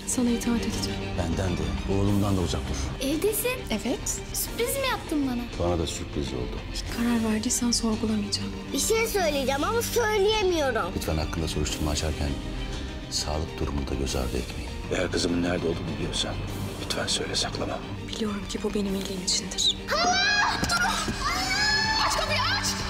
Sana itaat edeceğim. Benden de, oğlumdan da uzak dur. Evdesin. Evet. Sürpriz mi yaptın bana? Bana da sürpriz oldu. Karar verdiysen sorgulamayacağım. Bir şey söyleyeceğim ama söyleyemiyorum. Lütfen hakkında soruşturma açarken sağlık durumunu da göz ardı etmeyin. Eğer kızımın nerede olduğunu biliyorsan lütfen söyle, saklama. Biliyorum ki bu benim iyiliğim içindir. Aç kapıyı aç!